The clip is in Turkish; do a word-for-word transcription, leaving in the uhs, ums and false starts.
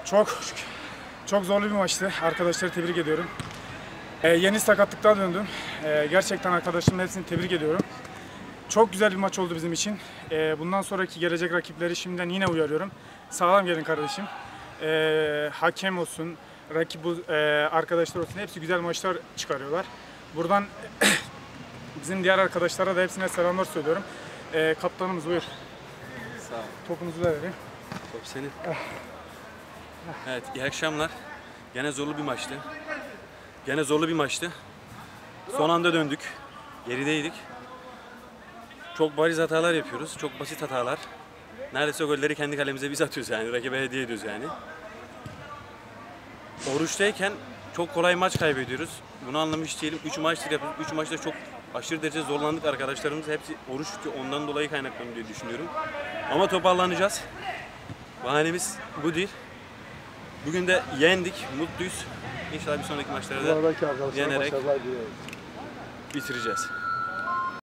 Çok çok zorlu bir maçtı. Arkadaşları tebrik ediyorum. Ee, yeni sakatlıktan döndüm. Ee, gerçekten arkadaşlarımın hepsini tebrik ediyorum. Çok güzel bir maç oldu bizim için. Ee, bundan sonraki gelecek rakipleri şimdiden yine uyarıyorum. Sağlam gelin kardeşim. Ee, hakem olsun, rakip e, arkadaşlar olsun, hepsi güzel maçlar çıkarıyorlar. Buradan bizim diğer arkadaşlara da hepsine selamlar söylüyorum. Ee, kaptanımız buyur. Sağ ol. Topunuzu da verin. Top senin. Evet, iyi akşamlar. Gene zorlu bir maçtı. Gene zorlu bir maçtı. Son anda döndük. Gerideydik. Çok bariz hatalar yapıyoruz. Çok basit hatalar. Neredeyse golleri kendi kalemize biz atıyoruz yani. Rakibe hediye ediyoruz yani. Oruçtayken çok kolay maç kaybediyoruz. Bunu anlamış değilim. üç maçtır yapıyoruz. üç maçta çok aşırı derece zorlandık arkadaşlarımız. Hepsi oruç tutuyor. Ondan dolayı kaynaklanıyor diye düşünüyorum. Ama toparlanacağız. Bahanemiz bu değil. Bugün de yendik, mutluyuz. İnşallah bir sonraki maçlarda da yenerek bitireceğiz.